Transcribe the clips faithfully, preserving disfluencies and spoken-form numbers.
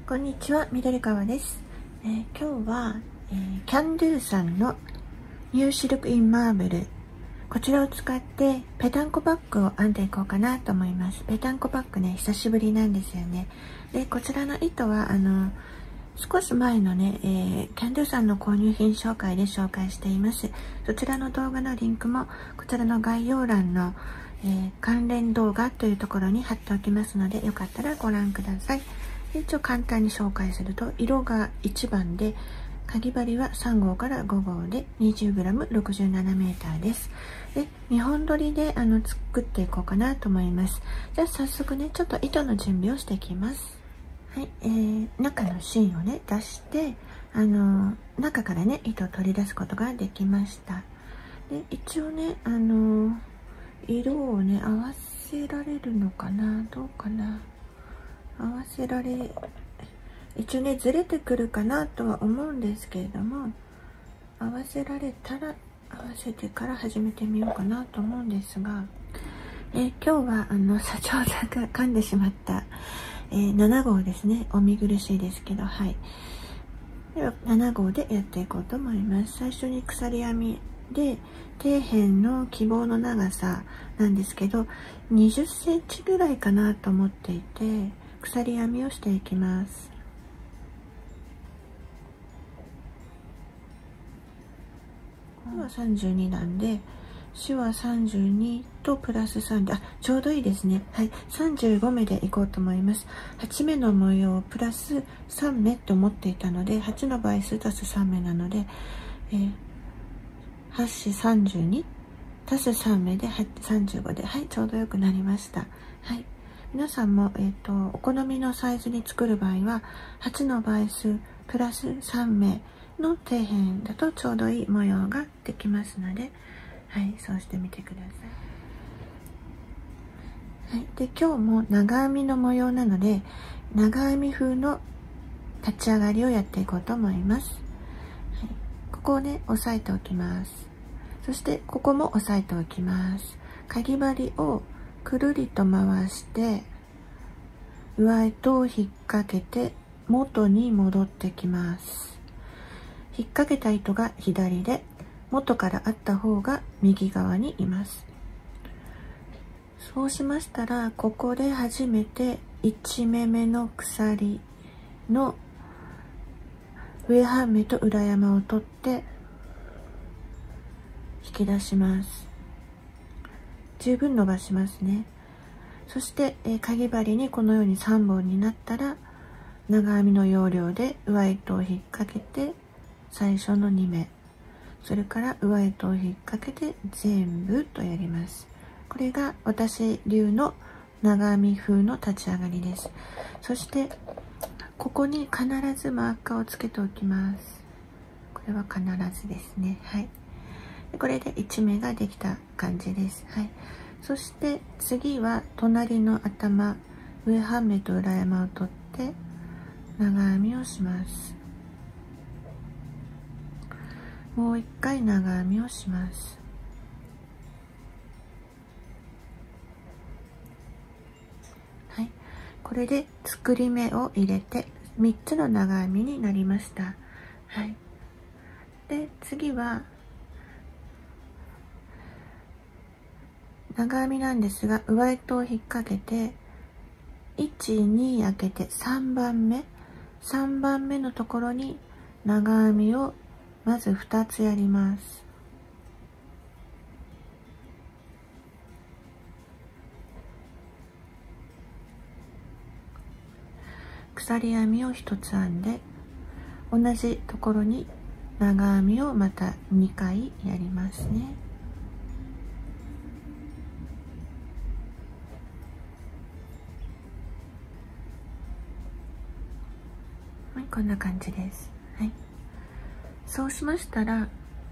こんにちは、緑川です。えー、今日は、えー、キャンドゥさんのニューシルクインマーブル、こちらを使ってペタンコバッグを編んでいこうかなと思います。ペタンコバッグね、久しぶりなんですよね。で、こちらの糸はあの少し前のね、えー、キャンドゥさんの購入品紹介で紹介しています。そちらの動画のリンクもこちらの概要欄の、えー、関連動画というところに貼っておきますので、よかったらご覧ください。一応簡単に紹介すると、色がいちばんで、かぎ針はさん号からご号で にじゅうグラムろくじゅうななメーターです。で、にほん取りであの作っていこうかなと思います。じゃあ早速ね、ちょっと糸の準備をしていきます。はい、えー、中の芯をね、出して、あの、中からね、糸を取り出すことができました。で、一応ね、あの、色をね、合わせられるのかな、どうかな。合わせられ一応ねずれてくるかなとは思うんですけれども、合わせられたら合わせてから始めてみようかなと思うんですが、え今日はあの社長さんが噛んでしまった、えー、なな号ですね。お見苦しいですけど、はい。ではなな号でやっていこうと思います。最初に鎖編みで底辺の希望の長さなんですけど、にじゅっセンチぐらいかなと思っていて、鎖編みをしていきます。これはさんじゅうになんで、しはさんじゅうにとプラスさんで、あ、ちょうどいいですね。はい、さんじゅうご目でいこうと思います。はち目の模様をプラスさん目と思っていたので、はちの倍数足すさん目なので、えー、はちさんじゅうに足すさん目でさんじゅうごで、はい、ちょうどよくなりました。はい。皆さんも、えーと、お好みのサイズに作る場合は、はちの倍数プラスさん目の底辺だとちょうどいい模様ができますので、はい、そうしてみてください。はい、で、今日も長編みの模様なので、長編み風の立ち上がりをやっていこうと思います。はい、ここをね、押さえておきます。そして、ここも押さえておきます。かぎ針をくるりと回して上糸を引っ掛けて元に戻ってきます。引っ掛けた糸が左で、元からあった方が右側にいます。そうしましたら、ここで初めていち目目の鎖の上半目と裏山を取って引き出します。十分伸ばしますね。そして、えー、かぎ針にこのようにさんぼんになったら、長編みの要領で上糸を引っ掛けて最初のに目、それから上糸を引っ掛けて全部とやります。これが私流の長編み風の立ち上がりです。そしてここに必ずマーカーをつけておきます。これは必ずですね。はい。これでいち目ができた感じです。はい。そして次は隣の頭、上半目と裏山を取って長編みをします。もう一回長編みをします。はい。これで作り目を入れてみっつの長編みになりました。はい。で、次は長編みなんですが、上糸を引っ掛けていち、に開けてさんばんめ、さんばんめのところに長編みをまずふたつやります。鎖編みをひとつ編んで、同じところに長編みをまたにかいやりますね。はい、こんな感じです。はい。そうしましたら、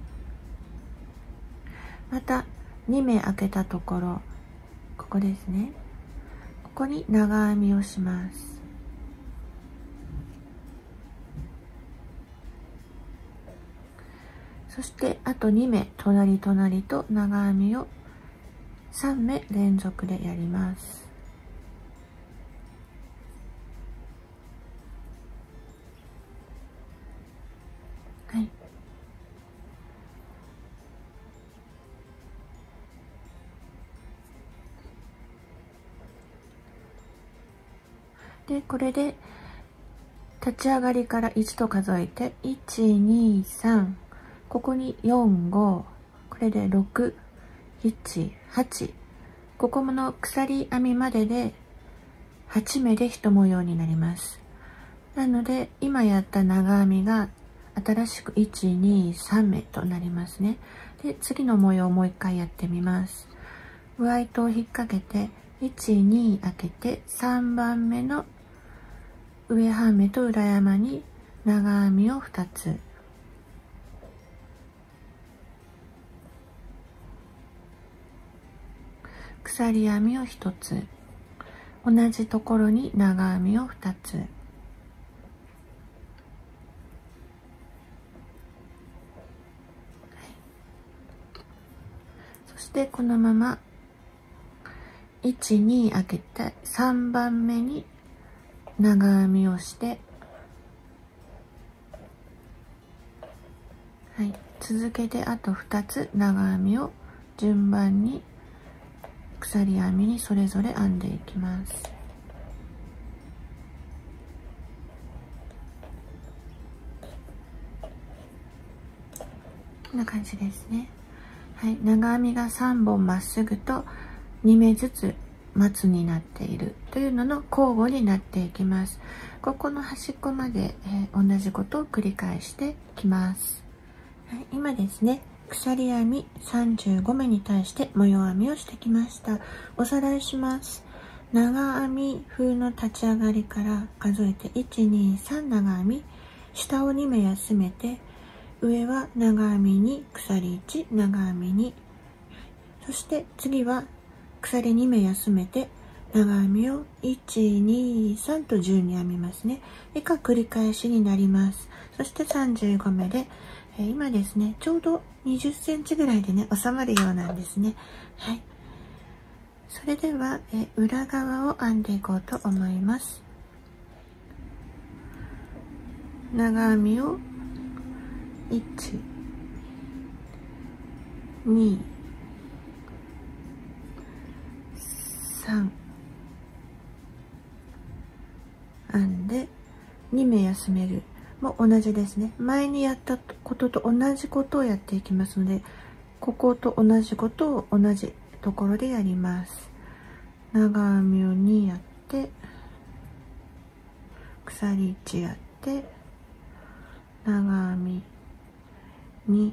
またに目開けたところ、ここですね。ここに長編みをします。そしてあとに目、隣隣と長編みをさん目連続でやります。 でこれで立ち上がりからいちと数えていちにさん、ここによんご、これでろく、なな、はち、ここの鎖編みまでではち目で一模様になります。なので今やった長編みが新しくいちにさん目となりますね。で次の模様をもう一回やってみます。上糸を引っ掛けていちに開けてさんばんめの上半目と裏山に長編みをふたつ、鎖編みをひとつ、同じところに長編みをふたつ、そしてこのままいちに開けてさんばんめに長編みをして、はい、続けてあとふたつ長編みを順番に鎖編みにそれぞれ編んでいきます。こんな感じですね。はい、長編みがさんぼんまっすぐとに目ずつ松になっているというのの交互になっていきます。ここの端っこまで、えー、同じことを繰り返してきます。はい、今ですね、鎖編みさんじゅうご目に対して模様編みをしてきました。おさらいします。長編み風の立ち上がりから数えていちにさん長編み、下をに目休めて上は長編みに鎖いち長編みに、そして次は鎖に目休めて長編みをいちにさんと順に編みますね。以下繰り返しになります。そしてさんじゅうご目で、えー、今ですねちょうどにじゅっセンチぐらいでね収まるようなんですね。はい、それでは、えー、裏側を編んでいこうと思います。長編みをいち、に、さん編んでに目休めるも同じですね。前にやったことと同じことをやっていきますので、ここと同じことを同じところでやります。長編みをにやって鎖いちやって長編みに、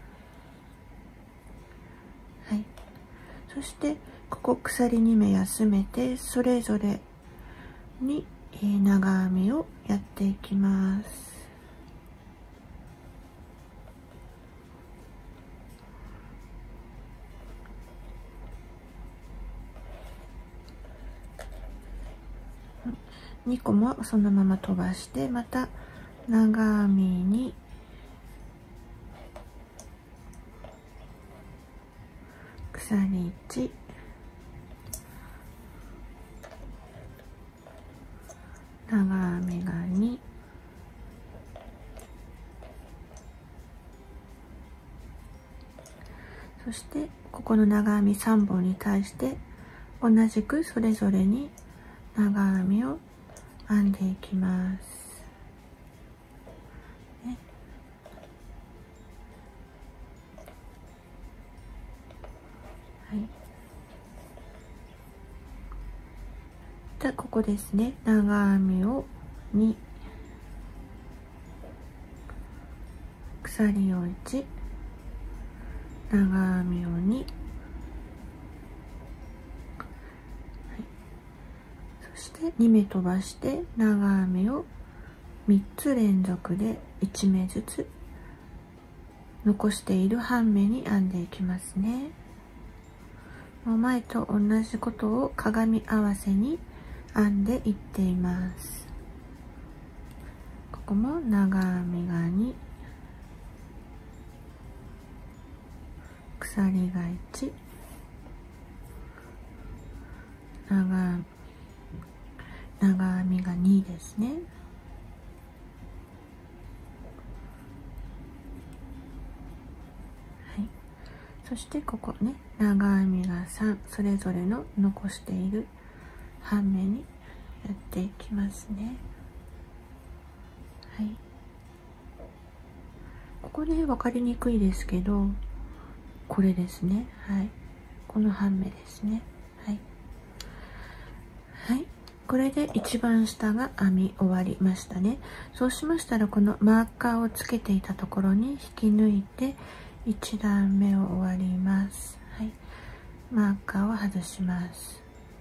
はい、そしてここ鎖に目休めてそれぞれに長編みをやっていきます。にこもそのまま飛ばしてまた長編みに鎖いち長編みがに、そしてここの長編みさんぼんに対して同じくそれぞれに長編みを編んでいきます、ね、はい、じゃあここですね、長編みをに、鎖をいち、長編みをに、はい、そしてに目飛ばして長編みをみっつ連続でいち目ずつ残している半目に編んでいきますね。もう前と同じことを鏡合わせに編んでいっています。ここも長編みがに、鎖がいち、長長編みがにですね。はい、そしてここね長編みがさん、それぞれの残している半目にやっていきますね。はい、ここで分かりにくいですけど、これですね。はい、この半目ですね。はい、はい、これで一番下が編み終わりましたね。そうしましたら、このマーカーをつけていたところに引き抜いていち段目を終わります。はい、マーカーを外します。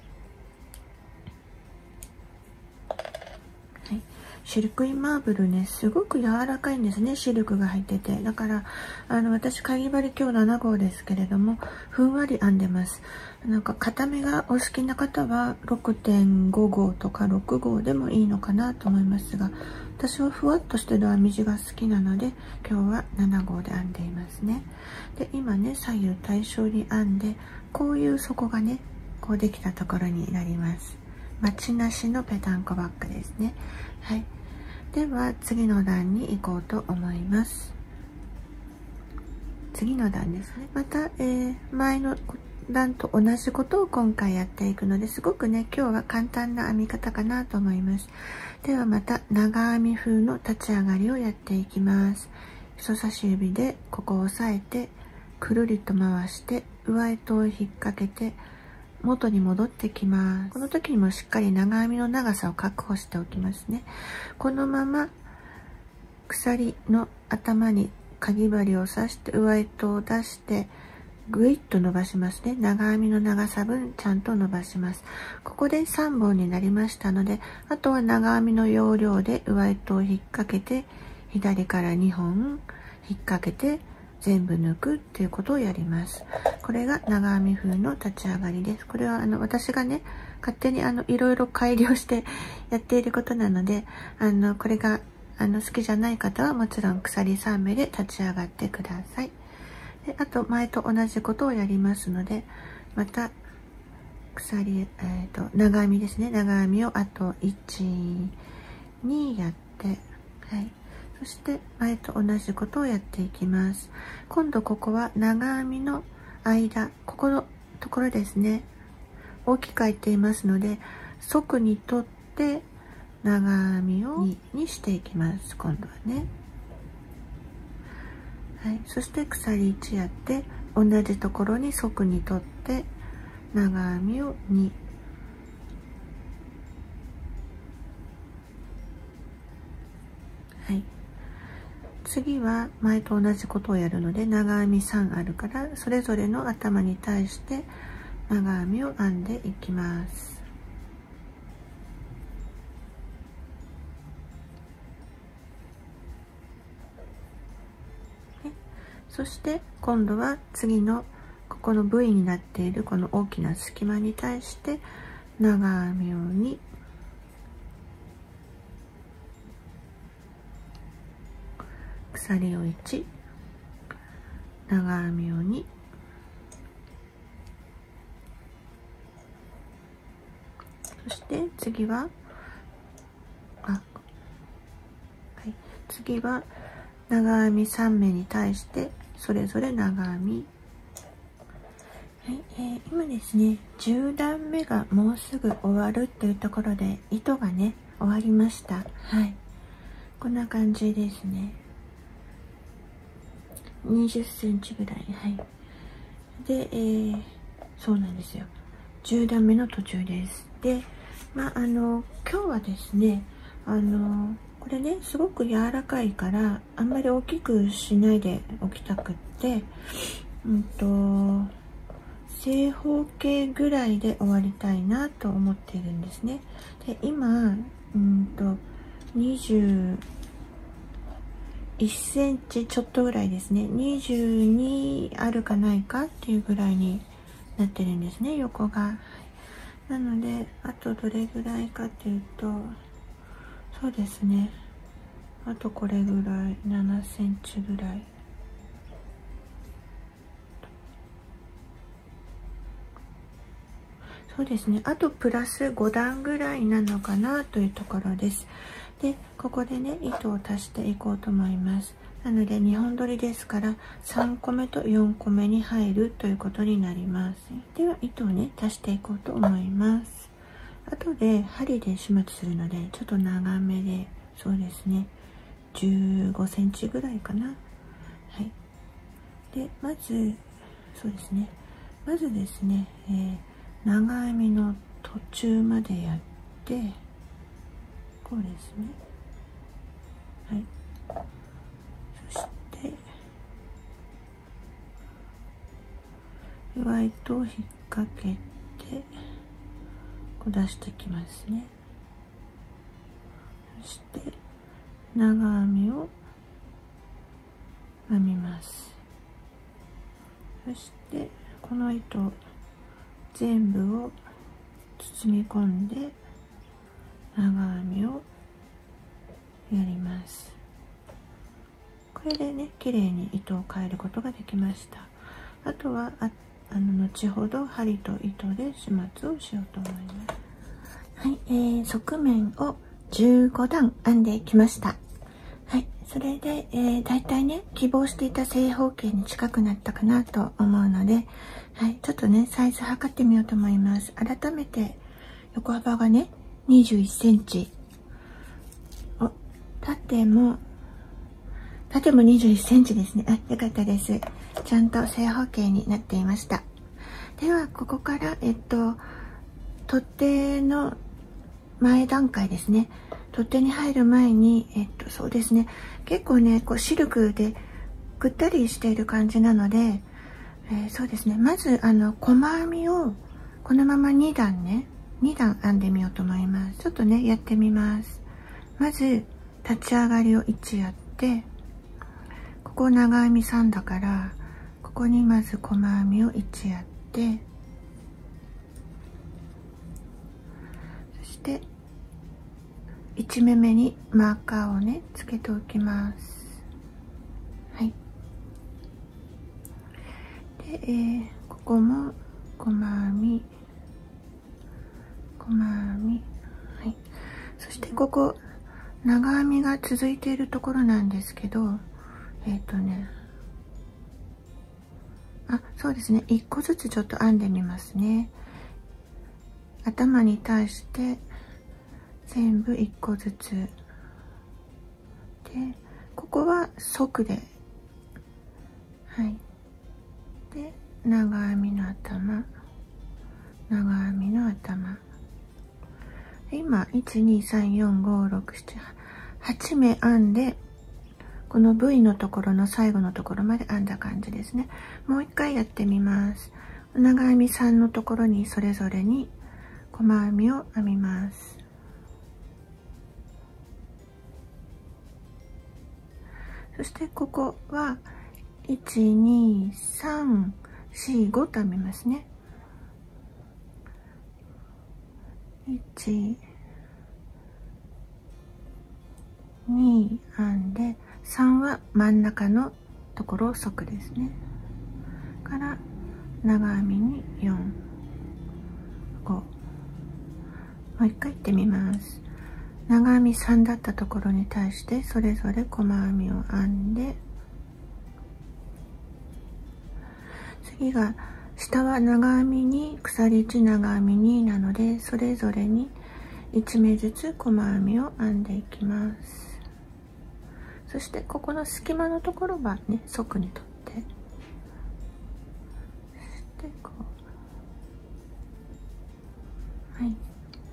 はい、シルクインマーブルね、すごく柔らかいんですね。シルクが入ってて、だからあの私かぎ針今日なな号ですけれども、ふんわり編んでます。なんか固めがお好きな方は ろくてんご 号とかろく号でもいいのかなと思いますが、私はふわっとしてる編み地が好きなので、今日はなな号で編んでいますね。で、今ね、左右対称に編んで、こういう底がね、こうできたところになります。まちなしのぺたんこバッグですね。はい、では次の段に行こうと思います。次の段ですね。また、えー、前の段と同じことを今回やっていくので、すごくね、今日は簡単な編み方かなと思います。ではまた長編み風の立ち上がりをやっていきます。人差し指でここを押さえてくるりと回して上糸を引っ掛けて元に戻ってきます。この時にもしっかり長編みの長さを確保しておきますね。このまま鎖の頭にかぎ針を刺して上糸を出してぐいっと伸ばしますね。長編みの長さ分ちゃんと伸ばします。ここでさんぼんになりましたので、あとは長編みの要領で上糸を引っ掛けて左からにほん引っ掛けて全部抜くっていうことをやります。これが長編み風の立ち上がりです。これはあの私がね、勝手にあのいろいろ改良してやっていることなので、あのこれがあの好きじゃない方はもちろん鎖さん目で立ち上がってください。で、あと前と同じことをやりますので、また鎖、えーと、長編みですね。長編みをあといち、にやって、はい。そして前と同じことをやっていきます。今度ここは長編みの間、ここのところですね。大きく開いていますので、側に取って長編みをににしていきます。今度はね。はい。そして鎖いちやって同じところに側に取って長編みをに。はい。次は前と同じことをやるので、長編みさんあるからそれぞれの頭に対して長編みを編んでいきます。そして今度は次のここの ブイ になっているこの大きな隙間に対して長編みをに、鎖をいち、長編みをに、そして次はあ、はい、次は長編みさん目に対してそれぞれ長編み、はい、えー、今ですねじゅう段目がもうすぐ終わるっていうところで糸がね終わりました。はい、こんな感じですね。にじゅっセンチぐらい。はい。で、えー、そうなんですよ。じゅう段目の途中です。で、まあ、あの、今日はですね、あの、これね、すごく柔らかいから、あんまり大きくしないでおきたくって、うんと、正方形ぐらいで終わりたいなと思っているんですね。で、今、うんと、にじゅう、いっセンチちょっとぐらいですね。にじゅうにあるかないかっていうぐらいになってるんですね、横が。なので、あとどれぐらいかっていうと、そうですね。あとこれぐらい、ななセンチぐらい。そうですね。あとプラスご段ぐらいなのかなというところです。で、ここでね、糸を足していこうと思います。なので、にほん取りですから、さんこめとよんこめに入るということになります。では、糸をね、足していこうと思います。 後で針で始末するのでちょっと長めで、そうですね、じゅうごセンチぐらいかな。はい。でまずそうですね、まずですね、えー、長編みの途中までやって、こうですね。はい。そしてワイトを引っ掛けてこう出してきますね。そして長編みを編みます。そしてこの糸全部を包み込んで長編みをやります。これでね、綺麗に糸を変えることができました。あとはああの後ほど針と糸で始末をしようと思います。はい、えー、側面をじゅうごだん編んできました。はい、それで、えー、だいたいね、希望していた正方形に近くなったかなと思うので、はい、ちょっとね、サイズ測ってみようと思います。改めて、横幅がね、にじゅういっセンチ。お、縦も、縦もにじゅういっセンチですね。あ、よかったです。ちゃんと正方形になっていました。では、ここから、えっと、取っ手の前段階ですね。取っ手に入る前に、えっと、そうですね。結構ね、こう、シルクでぐったりしている感じなので、えー、そうですね。まず、あの、細編みを、このままにだんね、にだん編んでみようと思います。ちょっとね、やってみます。まず、立ち上がりをいちやって、ここ長編みさんだから、ここにまず細編みをいちやって、そして、いちめめにマーカーをね、つけておきます。はい。で、えー、ここも細編み、細編み、はい。そしてここ、長編みが続いているところなんですけど、えっとね、あ、そうですね、いっこずつちょっと編んでみますね。頭に対して全部いっこずつで、ここは側で、はい、で長編みの頭、長編みの頭、今いちにさんよんごろくしちはちめ編んで、この ブイ のところの最後のところまで編んだ感じですね。もう一回やってみます。長編みさんのところにそれぞれに細編みを編みます。そしてここはいちにさんしごと編みますね。いちに編んで、さんは真ん中のところを側ですね。から長編みによん、ご、もう一回いってみます。長編みさんだったところに対してそれぞれ細編みを編んで、次が下は長編みに鎖いち長編みになので、それぞれにいちめずつ細編みを編んでいきます。そしてここの隙間のところはね、側に取って、そしてこう、はい、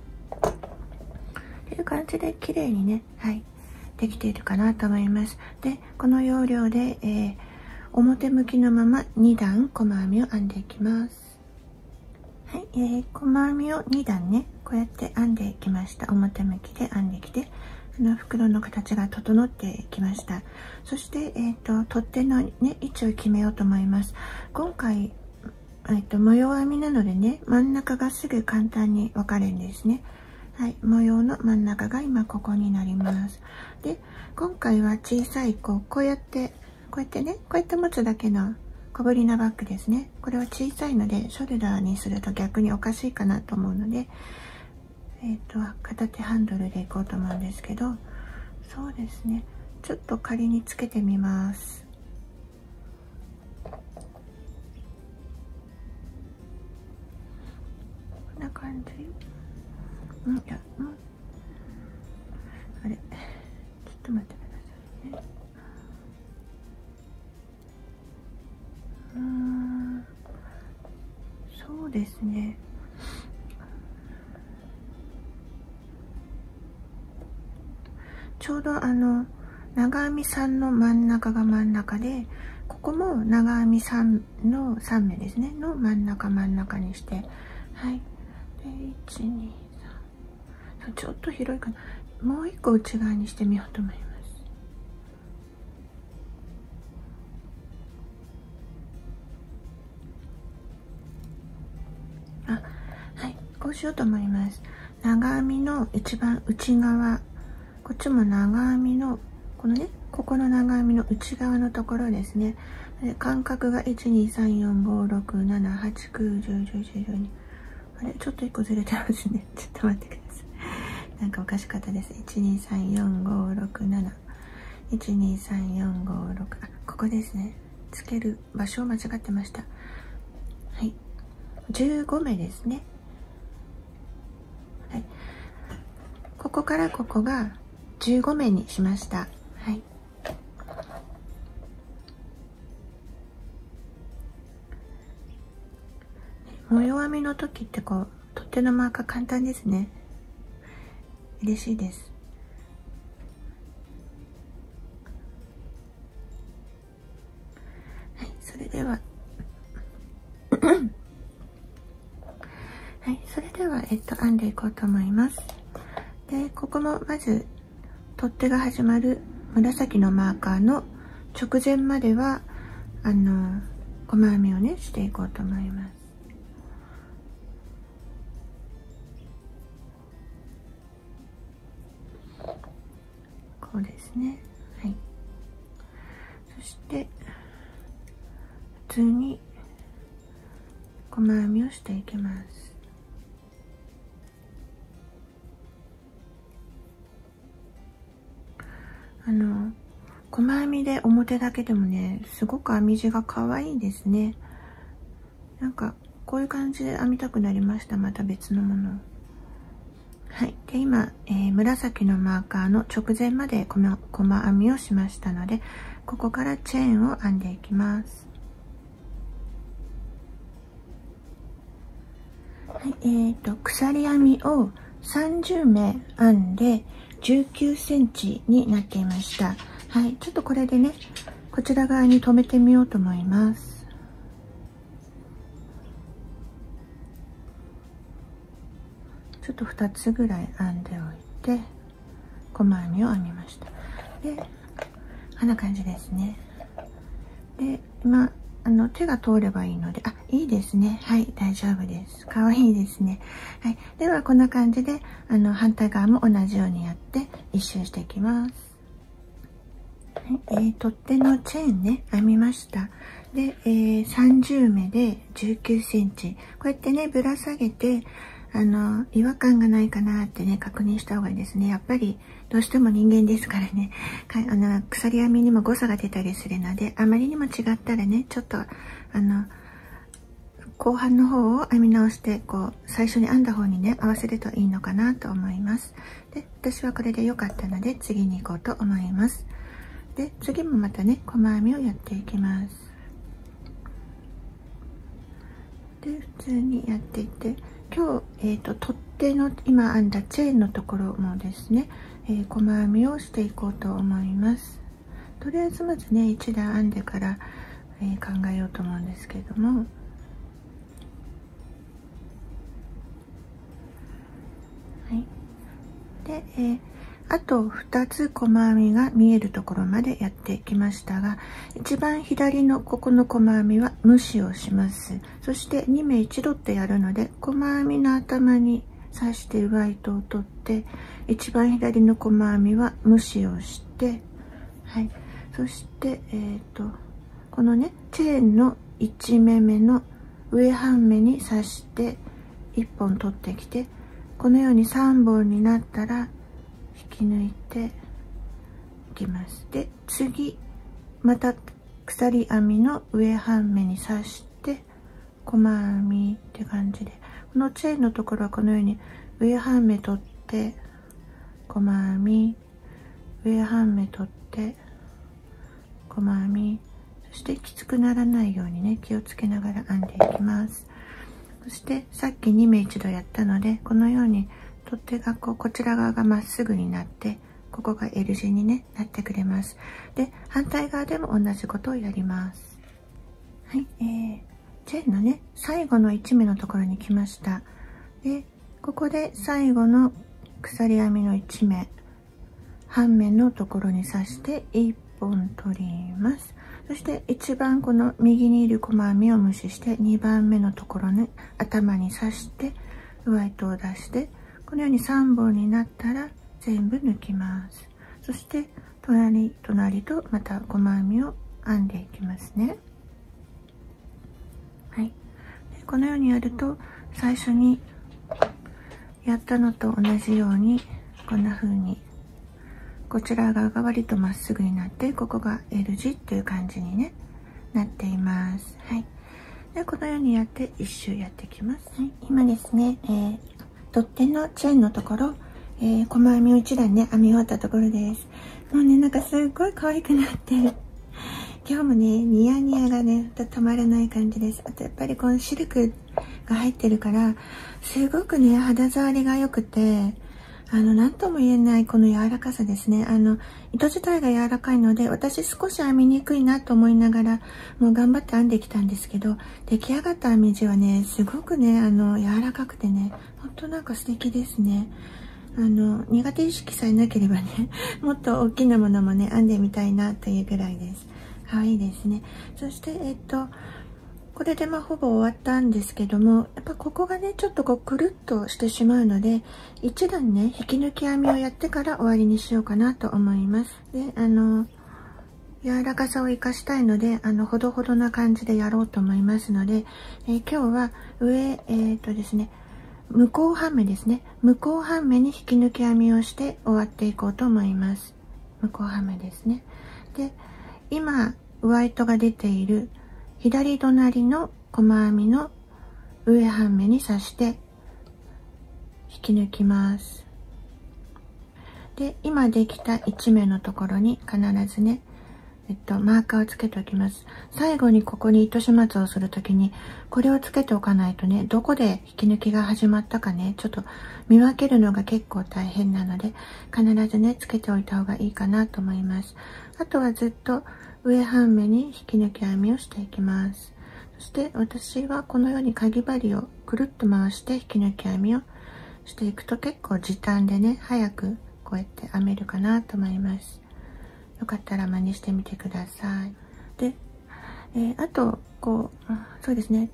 っていう感じで綺麗にね、はい、できているかなと思います。で、この要領で、えー、表向きのままにだん細編みを編んでいきます。はい、えー、細編みをにだんね、こうやって編んできました。表向きで編んできて、あの袋の形が整ってきました。そして、えっと、取っ手のね、位置を決めようと思います。今回、えっと、模様編みなのでね、真ん中がすぐ簡単に分かれるんですね。はい、模様の真ん中が今ここになります。で、今回は小さいこう、こうやって、こうやってね、こうやって持つだけの小ぶりなバッグですね。これは小さいので、ショルダーにすると逆におかしいかなと思うので、えっと、片手ハンドルでいこうと思うんですけど、そうですね。ちょっと仮につけてみます。こんな感じ。 うーん、そうですね。ちょうどあの長編みさんの真ん中が真ん中で、ここも長編みさんのさんめですねの真ん中真ん中にして、はい。でいちにさん、ちょっと広いかな。もう一個内側にしてみようと思います。あ、はい、こうしようと思います。長編みの一番内側、こっちも長編みのこのね、ここの長編みの内側のところですね。で間隔がいちにさんよんごろくななはちきゅうじゅうじゅういちじゅうに、あれちょっといっこずれてますね。ちょっと待ってください。なんかおかしかったです。いちにさんよんごろくなな、いちにさんよんごろく、あ、ここですね。つける場所を間違ってました。はい、じゅうごめですね。はい、ここからここがじゅうごめにしました。はい。模様編みの時ってこう取っ手のマーカー簡単ですね。嬉しいです。はい、それでははい、それではえっと編んでいこうと思います。で、ここもまず取っ手が始まる紫のマーカーの直前まではあの細編みをねしていこうと思います。こうですね。はい。そして普通に細編みをしていきます。あの細編みで表だけでもね、すごく編み地が可愛いですね。なんかこういう感じで編みたくなりました。また別のものを。はい。で今、えー、紫のマーカーの直前まで細編みをしましたので、ここからチェーンを編んでいきます。はい、えーと鎖編みをさんじゅうめ編んでじゅうきゅうセンチになっていました。はい、ちょっとこれでね、こちら側に留めてみようと思います。ちょっとふたつぐらい編んでおいて細編みを編みました。でこんな感じですね。で今あの手が通ればいいので、あ、いいですね。はい、大丈夫です。かわいいですね。はい、ではこんな感じであの反対側も同じようにやって一周していきます。はい、えー、取っ手のチェーンね編みました。で、えー、さんじゅうめでじゅうきゅうセンチ、こうやってねぶら下げてあの違和感がないかなってね確認した方がいいですね。やっぱりどうしても人間ですからね、かあの鎖編みにも誤差が出たりするので、あまりにも違ったらねちょっとあの後半の方を編み直して、こう最初に編んだ方にね合わせるといいのかなと思います。で私はこれで良かったので次に行こうと思います。で次もまたね細編みをやっていきます。で普通にやっていて、今日、えーと、取っ手の今編んだチェーンのところもですね、えー、細編みをしていこうと思います。とりあえずまずねいち段編んでから、えー、考えようと思うんですけれども、はい、で、えー、あとふたつ細編みが見えるところまでやってきましたが、一番左のここの細編みは無視をします。そしてにめ一度ってやるので、細編みの頭に刺して上糸を取って、一番左の細編みは無視をして、はい、そしてえーとこのねチェーンのいちめめの上半目に刺していっぽん取ってきて、このようにさんぼんになったら引き抜いていきます。で次また鎖編みの上半目に刺して細編みって感じで、このチェーンのところはこのように上半目取って細編み、上半目取って細編み、そしてきつくならないようにね気をつけながら編んでいきます。そしてさっきに目一度やったので、このように取っ手がこうこちら側がまっすぐになって、ここが エル 字に、ね、なってくれます。で反対側でも同じことをやります。はい、えー、チェーンのね最後のいち目のところに来ました。でここで最後の鎖編みのいち目半目のところに刺していっぽん取ります。そして一番この右にいる細編みを無視してにばんめのところに頭に刺して上糸を出して、このようにさんぼんになったら全部抜きます。そして隣隣とまた細編みを編んでいきますね。はい、でこのようにやると最初にやったのと同じようにこんな風にこちら側が割とまっすぐになって、ここが エル 字っていう感じに、ね、なっています。はい、でこのようにやって一周やっていきます。はい、今ですね、えー、取っ手のチェーンのところ、えー、細編みをいち段ね編み終わったところです。もうねなんかすっごい可愛くなって今日もねニヤニヤがね止まらない感じです。あとやっぱりこのシルクが入ってるからすごくね肌触りが良くて、あの何とも言えないこの柔らかさですね。あの糸自体が柔らかいので、私少し編みにくいなと思いながらもう頑張って編んできたんですけど、出来上がった編み地はねすごくねあの柔らかくてね、ほんとなんか素敵ですね。あの苦手意識さえなければねもっと大きなものもね編んでみたいなというぐらいです。可愛いですね。そしてえっとこれでまあほぼ終わったんですけども、やっぱここがねちょっとこうくるっとしてしまうので、一段ね引き抜き編みをやってから終わりにしようかなと思います。であの柔らかさを生かしたいので、あのほどほどな感じでやろうと思いますので、えー、今日は上えっとですね向こう半目ですね、向こう半目に引き抜き編みをして終わっていこうと思います。向こう半目ですね。で今上糸が出ている左隣の細編みの上半目に刺して引き抜きます。で今できたいち目のところに必ずね、えっと、マーカーをつけておきます。最後にここに糸始末をするときにこれをつけておかないとね、どこで引き抜きが始まったかねちょっと見分けるのが結構大変なので、必ずねつけておいた方がいいかなと思います。あとはずっと上半目に引き抜き編みをしていきます。そして私はこのようにかぎ針をくるっと回して引き抜き編みをしていくと結構時短でね早くこうやって編めるかなと思います。よかったら真似してみてください。で、えー、あとこうそうですね、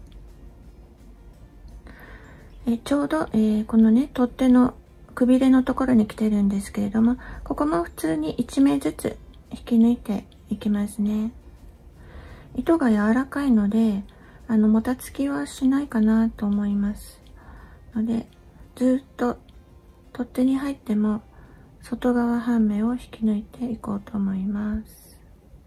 えー、ちょうど、えー、このね取っ手のくびれのところに来てるんですけれども、ここも普通にいち目ずつ引き抜いていきますね。糸が柔らかいのであのもたつきはしないかなと思いますので、ずっと取っ手に入っても外側半目を引き抜いていこうと思います。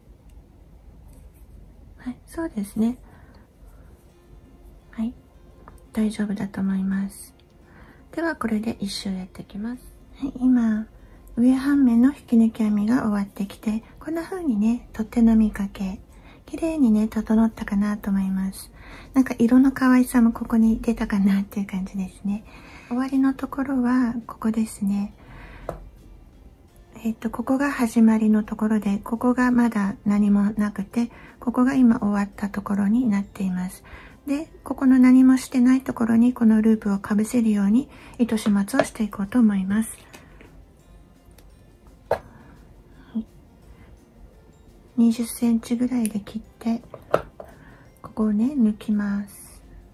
はい、そうですね。はい、大丈夫だと思います。ではこれで一周やっていきます。はい、今上半目の引き抜き編みが終わってきて、こんな風にね取っ手の見かけ綺麗にね整ったかなと思います。なんか色の可愛さもここに出たかなっていう感じですね。終わりのところはここですね。えっとここが始まりのところで、ここがまだ何もなくて、ここが今終わったところになっています。でここの何もしてないところにこのループをかぶせるように糸始末をしていこうと思います。にじゅっセンチぐらいで切ってここをね抜きます。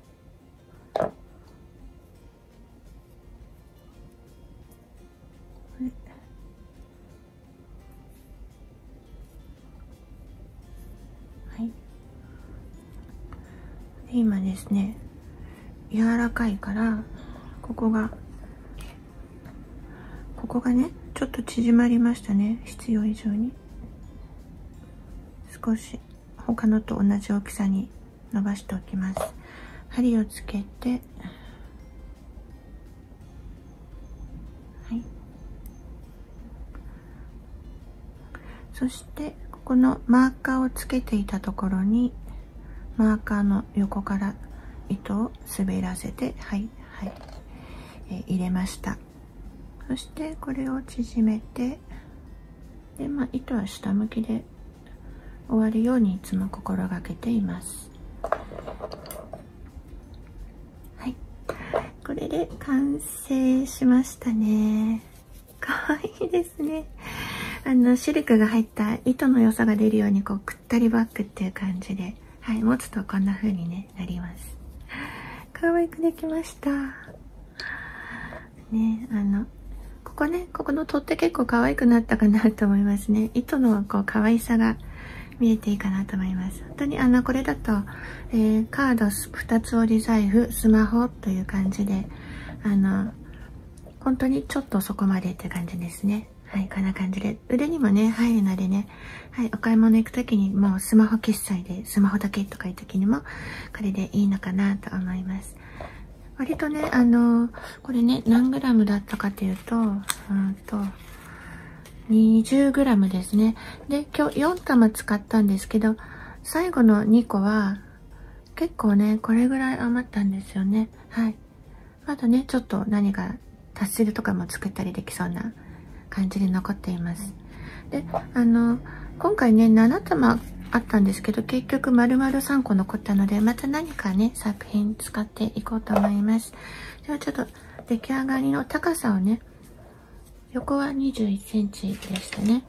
はい、今ですね柔らかいからここがここがねちょっと縮まりましたね。必要以上に少し他のと同じ大きさに伸ばしておきます。針をつけて、はい、そしてここのマーカーをつけていたところにマーカーの横から糸を滑らせて、はいはい、えー、入れました。そしてこれを縮めて、で、まあ、糸は下向きで終わるようにいつも心がけています。はい、これで完成しましたね。かわいいですね。あのシルクが入った糸の良さが出るように、こうくったりバッグっていう感じで、はい、持つとこんな風に、ね、なります。可愛くできましたね。あのここね、ここの取っ手結構可愛くなったかなと思いますね。糸のこう可愛さが見えていいかなと思います。本当にあのこれだと、えー、カードふたつ折り財布、スマホという感じで、あの本当にちょっとそこまでって感じですね。はい、こんな感じで腕にもね入るのでね、はい、お買い物行く時にもうスマホ決済でスマホだけとかいう時にもこれでいいのかなと思います。割とね、あのこれね何グラムだったかというと、うんとにじゅうグラムですね。で今日よん玉使ったんですけど、最後のにこは結構ねこれぐらい余ったんですよね。はい、あとねちょっと何かタッセルとかも作ったりできそうな感じで残っています。で、あの今回ねなな玉あったんですけど、結局丸々さんこ残ったので、また何かね作品使っていこうと思います。ではちょっと出来上がりの高さをね、横はにじゅういっセンチでしたね。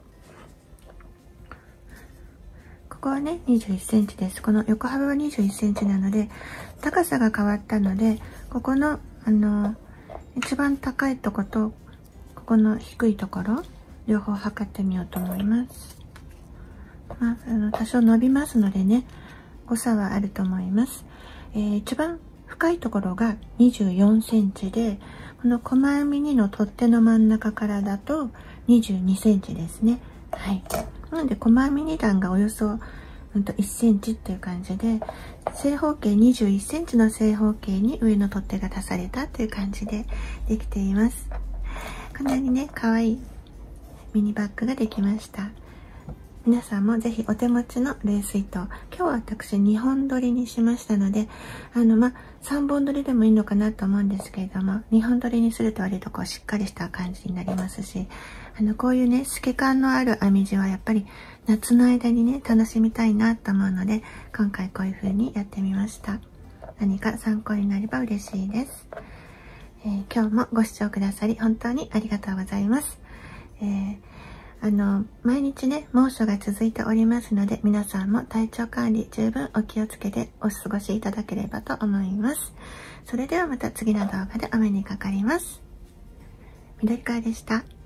ここはねにじゅういっセンチです。この横幅はにじゅういっセンチなので、高さが変わったので、ここのあの一番高いところとここの低いところ両方測ってみようと思います。まあ、あの多少伸びますのでね、誤差はあると思います。えー、一番深いところがにじゅうよんセンチで、この細編みにの取っ手の真ん中からだとにじゅうにセンチですね。はい。なので細編みに段がおよそ、うん、といっセンチっていう感じで、正方形にじゅういっセンチの正方形に上の取っ手が足されたという感じでできています。こんなにね可愛いミニバッグができました。皆さんもぜひお手持ちのレース糸、今日は私にほん取りにしましたので、あのまあさんぼん取りでもいいのかなと思うんですけれども、にほん取りにすると割とこうしっかりした感じになりますし、あのこういうね透け感のある編み地はやっぱり夏の間にね楽しみたいなと思うので、今回こういう風にやってみました。何か参考になれば嬉しいです。えー、今日もご視聴くださり本当にありがとうございます。えーあの毎日ね猛暑が続いておりますので、皆さんも体調管理十分お気をつけてお過ごしいただければと思います。それではまた次の動画でお目にかかります。緑川でした。